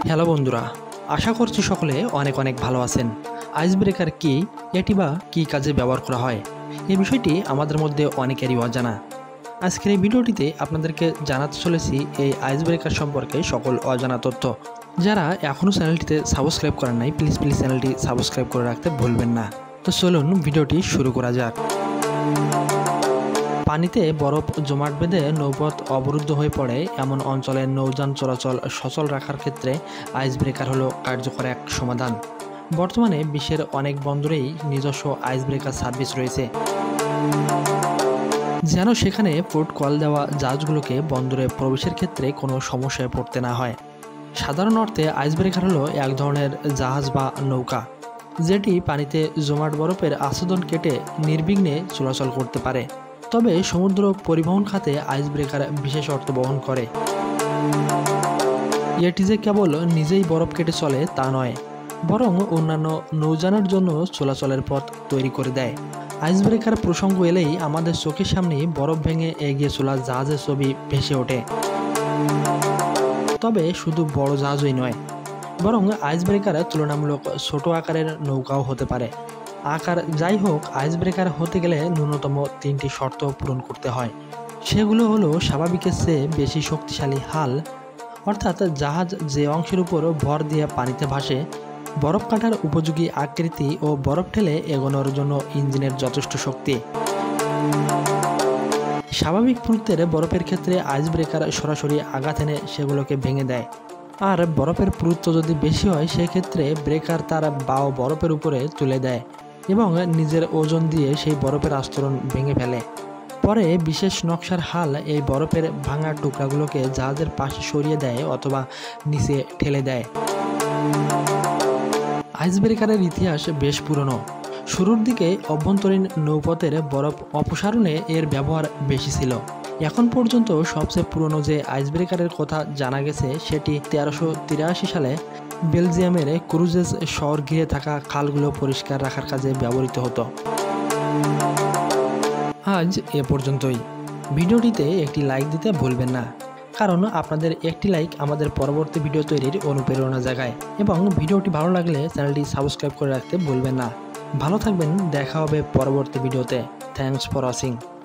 Hello বন্ধুরা, আশা করছি সকলে অনেক অনেক ভালো আছেন। আইস ব্রেকার কি, এটি বা কী কাজে ব্যবহার করা হয়, এই বিষয়টি আমাদের মধ্যে অনেকেরই অজানা। আজকের এই ভিডিওটিতে আপনাদেরকে জানাতে চলেছি এই আইস ব্রেকার সম্পর্কে সকল অজানা তথ্য। যারা এখনও চ্যানেলটিতে সাবস্ক্রাইব করেন নাই, প্লিজ চ্যানেলটি সাবস্ক্রাইব করে রাখতে ভুলবেন না। তো চলুন ভিডিওটি শুরু করা যাক। পানিতে বরফ জমাট বেঁধে নৌপথ অবরুদ্ধ হয়ে পড়ে এমন অঞ্চলে নৌযান চলাচল সচল রাখার ক্ষেত্রে আইস ব্রেকার হলো কার্যকর এক সমাধান। বর্তমানে বিশ্বের অনেক বন্দরেই নিজস্ব আইস ব্রেকার সার্ভিস রয়েছে, যেন সেখানে পোর্ট কল দেওয়া জাহাজগুলোকে বন্দরে প্রবেশের ক্ষেত্রে কোনো সমস্যায় পড়তে না হয়। সাধারণ অর্থে আইস ব্রেকার হলো এক ধরনের জাহাজ বা নৌকা, যেটি পানিতে জমাট বরফের আচ্ছাদন কেটে নির্বিঘ্নে চলাচল করতে পারে। তবে সমুদ্র পরিবহন খাতে আইস ব্রেকার বিশেষ অর্থ বহন করে। এটি যে কেবল নিজেই বরফ কেটে চলে তা নয়, বরং অন্যান্য নৌযানের জন্য চলাচলের পথ তৈরি করে দেয়। আইস ব্রেকার প্রসঙ্গ এলেই আমাদের চোখের সামনে বরফ ভেঙে এগিয়ে চলা জাহাজের ছবি ভেসে ওঠে। তবে শুধু বড় জাহাজই নয়, বরং আইস ব্রেকার তুলনামূলক ছোট আকারের নৌকাও হতে পারে। আকার যাই হোক, আইস ব্রেকার হতে গেলে ন্যূনতম 3টি শর্ত পূরণ করতে হয়। সেগুলো হলো স্বাভাবিকের চেয়ে বেশি শক্তিশালী হাল, অর্থাৎ জাহাজ যে অংশের উপর ভর দিয়ে পানিতে ভাসে, বরফ কাটার উপযোগী আকৃতি ও বরফ ঠেলে এগোনোর জন্য ইঞ্জিনের যথেষ্ট শক্তি। স্বাভাবিক পুরুত্বের বরফের ক্ষেত্রে আইস ব্রেকার সরাসরি আঘাত এনে সেগুলোকে ভেঙে দেয়। আর বরফের পুরুত্ব যদি বেশি হয়, সেক্ষেত্রে ব্রেকার তার বাও বরফের উপরে তুলে দেয় এবং নিজের ওজন দিয়ে সেই বরফের আস্তরণ ভেঙে ফেলে। পরে বিশেষ নকশার হাল এই বরফের ভাঙা টুকরাগুলোকে জাহাজের পাশে সরিয়ে দেয় অথবা নিচে ঠেলে দেয়। আইস ব্রেকারের ইতিহাস বেশ পুরনো। শুরুর দিকে অভ্যন্তরীণ নৌপথের বরফ অপসারণে এর ব্যবহার বেশি ছিল। এখন পর্যন্ত সবচেয়ে পুরনো যে আইস ব্রেকারের কথা জানা গেছে, সেটি 1383 সালে বেলজিয়ামের ক্রুজেস শহর ঘিরে থাকা খালগুলো পরিষ্কার রাখার কাজে ব্যবহৃত হতো। আজ এ পর্যন্তই। ভিডিওটিতে একটি লাইক দিতে ভুলবেন না, কারণ আপনাদের একটি লাইক আমাদের পরবর্তী ভিডিও তৈরির অনুপ্রেরণা জাগায়। এবং ভিডিওটি ভালো লাগলে চ্যানেলটি সাবস্ক্রাইব করে রাখতে ভুলবেন না। ভালো থাকবেন, দেখা হবে পরবর্তী ভিডিওতে। Thanks for watching.